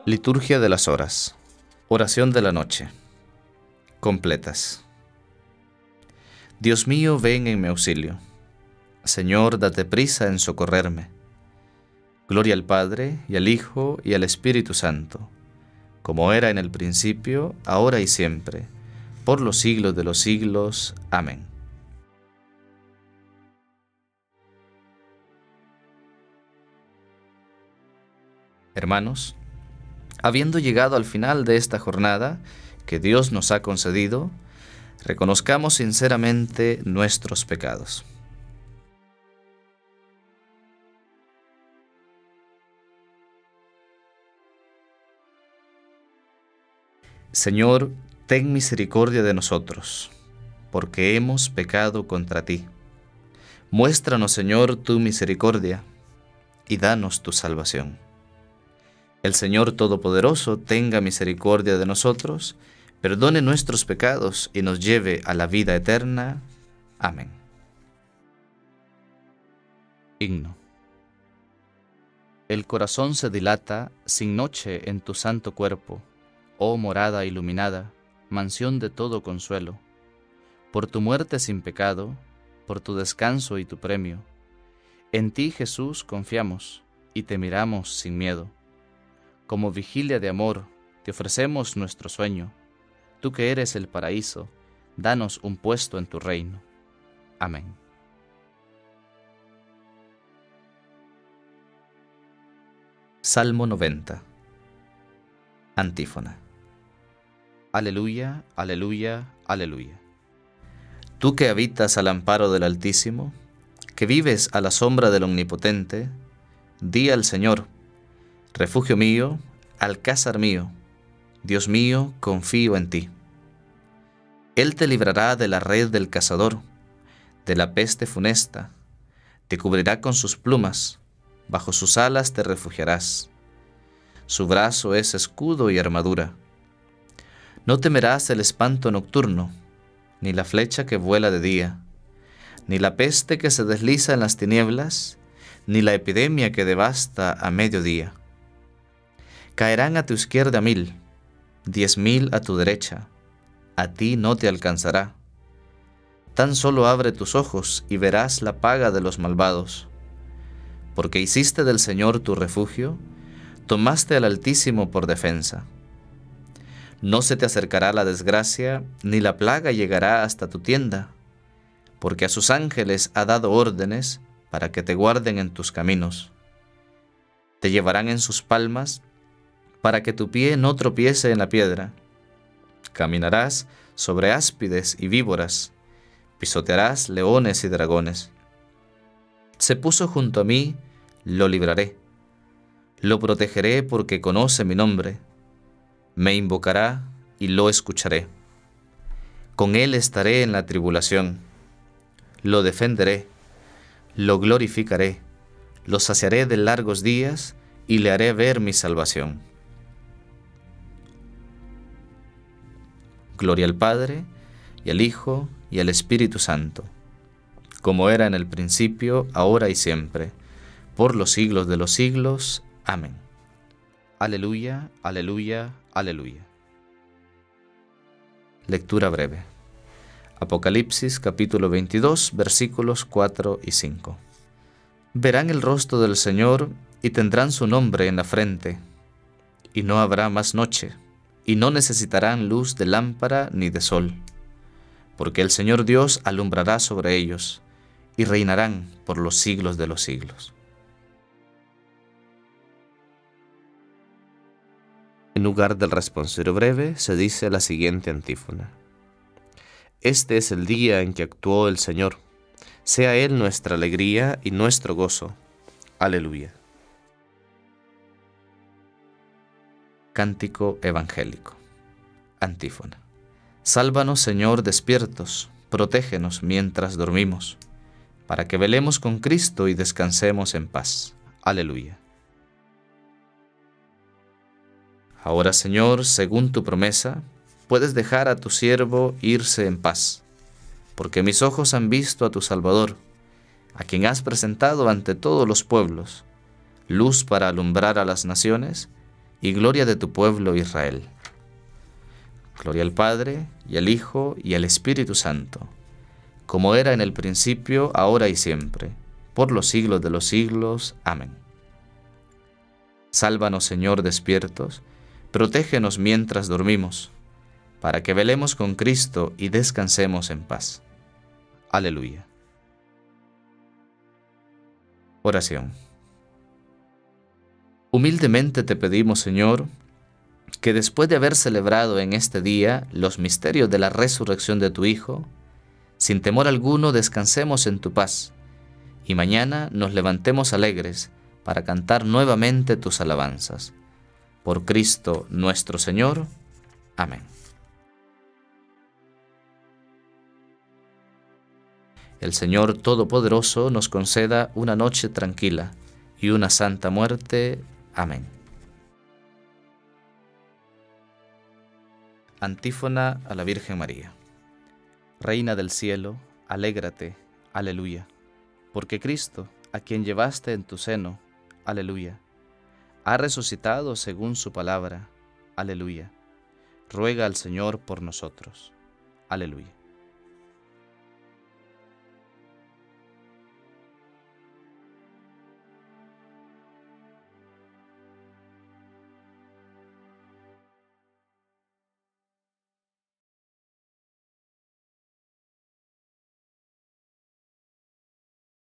Liturgia de las horas. Oración de la noche. Completas. Dios mío, ven en mi auxilio. Señor, date prisa en socorrerme. Gloria al Padre, y al Hijo, y al Espíritu Santo, como era en el principio, ahora y siempre, por los siglos de los siglos. Amén. Hermanos, habiendo llegado al final de esta jornada que Dios nos ha concedido, reconozcamos sinceramente nuestros pecados. Señor, ten misericordia de nosotros, porque hemos pecado contra ti. Muéstranos, Señor, tu misericordia, y danos tu salvación. El Señor Todopoderoso tenga misericordia de nosotros, perdone nuestros pecados y nos lleve a la vida eterna. Amén. Himno. El corazón se dilata sin noche en tu santo cuerpo, oh morada iluminada, mansión de todo consuelo. Por tu muerte sin pecado, por tu descanso y tu premio, en ti, Jesús, confiamos y te miramos sin miedo. Como vigilia de amor, te ofrecemos nuestro sueño. Tú que eres el paraíso, danos un puesto en tu reino. Amén. Salmo 90. Antífona. Aleluya, aleluya, aleluya. Tú que habitas al amparo del Altísimo, que vives a la sombra del Omnipotente, di al Señor: refugio mío, alcázar mío, Dios mío, confío en ti. Él te librará de la red del cazador, de la peste funesta, te cubrirá con sus plumas, bajo sus alas te refugiarás. Su brazo es escudo y armadura. No temerás el espanto nocturno, ni la flecha que vuela de día, ni la peste que se desliza en las tinieblas, ni la epidemia que devasta a mediodía. Caerán a tu izquierda 1000, 10.000 a tu derecha, a ti no te alcanzará. Tan solo abre tus ojos y verás la paga de los malvados. Porque hiciste del Señor tu refugio, tomaste al Altísimo por defensa. No se te acercará la desgracia, ni la plaga llegará hasta tu tienda, porque a sus ángeles ha dado órdenes para que te guarden en tus caminos. Te llevarán en sus palmas, para que tu pie no tropiece en la piedra. Caminarás sobre áspides y víboras, pisotearás leones y dragones. Se puso junto a mí, lo libraré. Lo protegeré porque conoce mi nombre. Me invocará y lo escucharé. Con él estaré en la tribulación. Lo defenderé, lo glorificaré, lo saciaré de largos días y le haré ver mi salvación. Gloria al Padre, y al Hijo, y al Espíritu Santo, como era en el principio, ahora y siempre, por los siglos de los siglos. Amén. Aleluya, aleluya, aleluya. Lectura breve. Apocalipsis capítulo 22, versículos 4 y 5. Verán el rostro del Señor y tendrán su nombre en la frente, y no habrá más noche, y no necesitarán luz de lámpara ni de sol, porque el Señor Dios alumbrará sobre ellos, y reinarán por los siglos de los siglos. En lugar del responsorio breve, se dice la siguiente antífona. Este es el día en que actuó el Señor. Sea Él nuestra alegría y nuestro gozo. Aleluya. Cántico evangélico. Antífona. Sálvanos, Señor, despiertos, protégenos mientras dormimos, para que velemos con Cristo y descansemos en paz. Aleluya. Ahora, Señor, según tu promesa, puedes dejar a tu siervo irse en paz, porque mis ojos han visto a tu Salvador, a quien has presentado ante todos los pueblos, luz para alumbrar a las naciones y gloria de tu pueblo Israel. Gloria al Padre, y al Hijo, y al Espíritu Santo, como era en el principio, ahora y siempre, por los siglos de los siglos. Amén. Sálvanos, Señor, despiertos, protégenos mientras dormimos, para que velemos con Cristo y descansemos en paz. Aleluya. Oración. Humildemente te pedimos, Señor, que después de haber celebrado en este día los misterios de la resurrección de tu Hijo, sin temor alguno descansemos en tu paz, y mañana nos levantemos alegres para cantar nuevamente tus alabanzas. Por Cristo nuestro Señor. Amén. El Señor Todopoderoso nos conceda una noche tranquila y una santa muerte. Amén. Antífona a la Virgen María. Reina del cielo, alégrate, aleluya, porque Cristo, a quien llevaste en tu seno, aleluya, ha resucitado según su palabra, aleluya. Ruega al Señor por nosotros, aleluya.